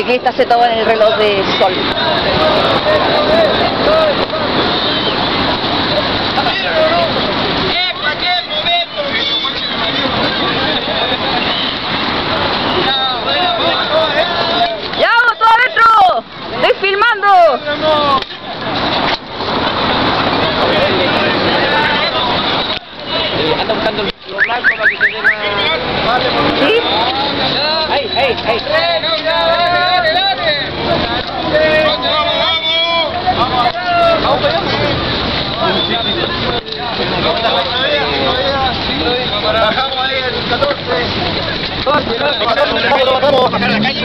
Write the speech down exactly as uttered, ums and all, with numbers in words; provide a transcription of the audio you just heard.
que está setado en el reloj de sol. ¡Ya, todo adentro! ¡Estoy filmando! Anda buscando lo blanco para que se dé más... ¿Sí? ¡Ahí, ahí, ahí! ¡Dale, dale, dale! ¡Vamos, vamos! ¡Bajamos ahí el catorce!